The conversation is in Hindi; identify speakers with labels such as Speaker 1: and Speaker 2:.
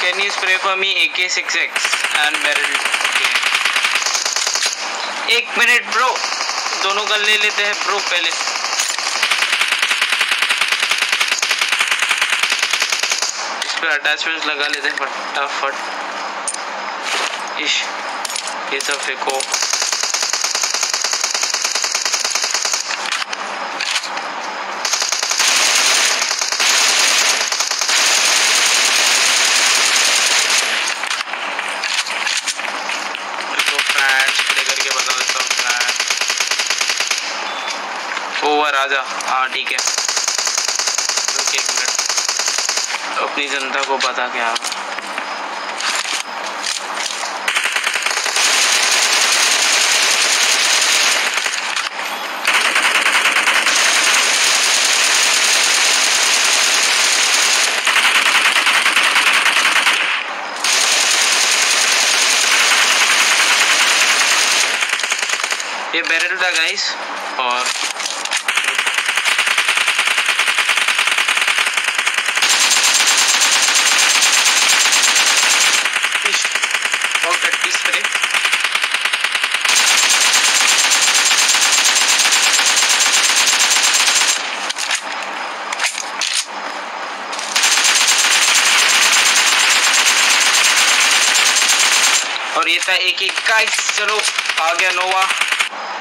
Speaker 1: Can you spray for me AK6X and Beryl? Okay. 1 minute bro, दोनों गन ले लेते हैं ब्रो पहले। इस पे अटैचमेंट्स लगा लेते हैं फटाफट। इश, ये सब फेंको। ओवर आजा। हाँ ठीक है, रुक 1 मिनट, अपनी जनता को बता क्या। ये बैरल था गाइस, और स्प्रे। और ये था एक गाइस। चलो आ गया नोवा।